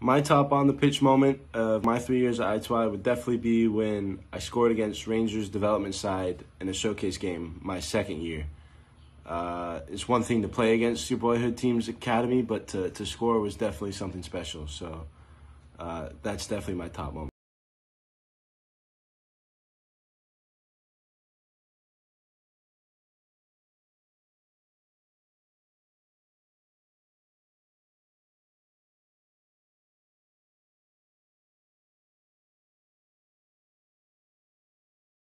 My top on the pitch moment of my 3 years at I-12 would definitely be when I scored against Rangers development side in a showcase game my second year. It's one thing to play against your boyhood team's academy, but to score was definitely something special. So that's definitely my top moment.